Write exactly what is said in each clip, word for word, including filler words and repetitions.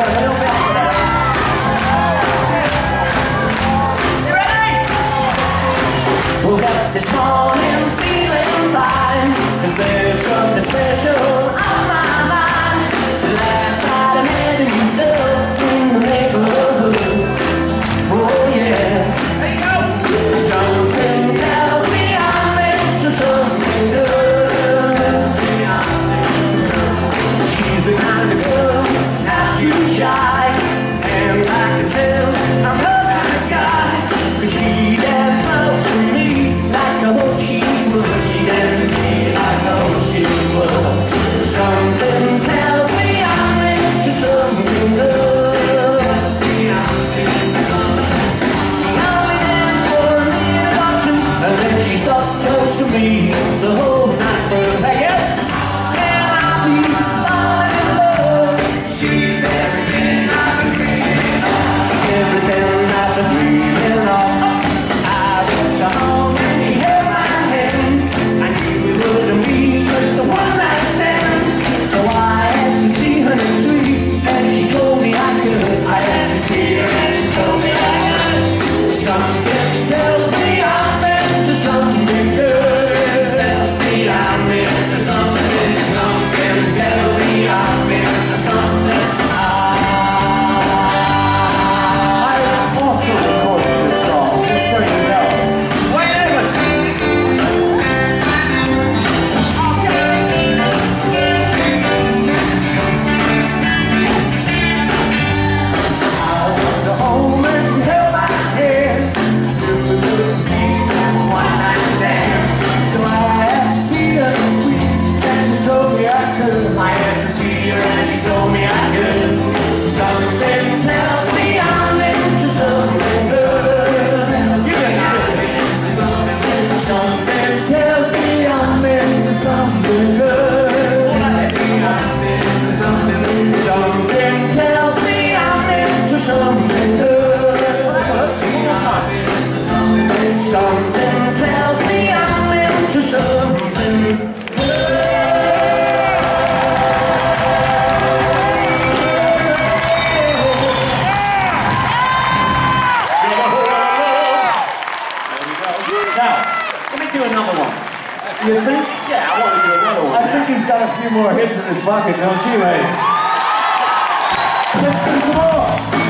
a little bit for that. You ready? Woke up this morning feeling fine, 'cause there's something special on my mind. Last night I met a new love in the neighborhood. Oh yeah. There you go. Something tells me I'm into something good. She's the kind of girl who's not too shy, and I can tell I'm her kind of guy, 'cause she dances close to me like I hope she would. She dances with me like I hope she would. Something tells me I'm into something good. She only danced for a minute or two, and then she stuck close to me the whole night through. Hey, yeah. And I'll be falling in love. She's everything I've been dreaming of. She's everything I've been dreaming of. I went to home and she held my hand. I knew it wouldn't be just the one night stand. So I asked to see her next week, and she told me I could. I asked to see her, and she told me I could. Something tells me I'm into something good. Tells me I'm into something. Something tells me I'm into something. I also recorded this song, just so you know. Wait a minute. I went to home and she held my hand. Really looked deep in one night stand. So I asked to see her this week, and she told me I could. I asked to see her, and she told me I could. Something tells me I'm into something good. You can have it. Something tells me I'm into something good. Something tells me I'm into something good. One more time. Something tells me I'm into something good. Now, let me do another one. You think? Yeah, I want to do another one. I think he's got a few more hits in his pocket, don't you, Ray? Let's do some more.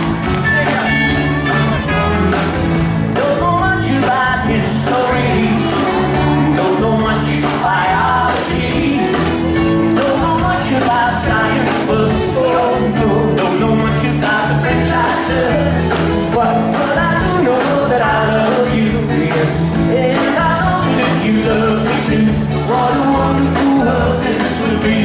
Don't know much about history. Don't know much biology. Don't know much about science, but oh, no. Don't know much about the French I took. But, but I do know that I love you, yes. And I know that you love me too. What a wonderful world this would be.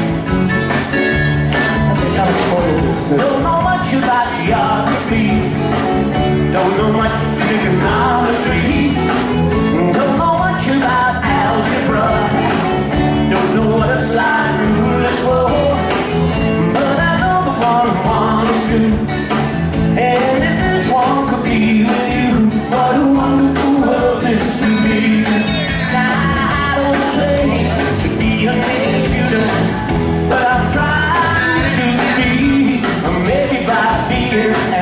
I think I recorded this too. Don't know much about geography. Don't know much trigonometry. Don't know much about algebra. Don't know what a slide rule is for. But I know the one and one is two. And if this one could be with you, what a wonderful world this would be. Now I don't claim to be a native student, but I'm trying to be. Maybe by being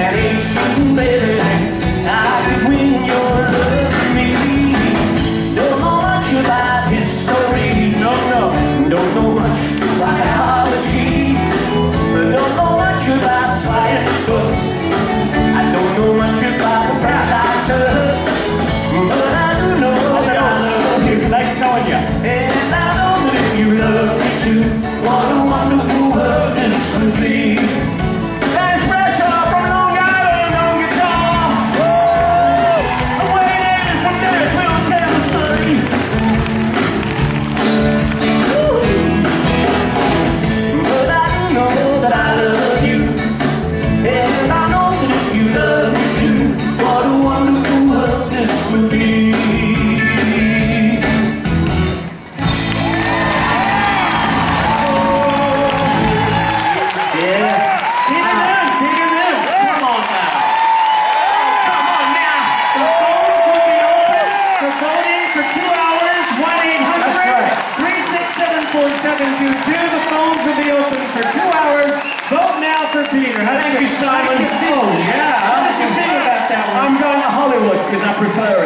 Peter. How Thank did you, Simon. How did you feel? Oh, yeah. How did you feel about that one? I'm going to Hollywood because I prefer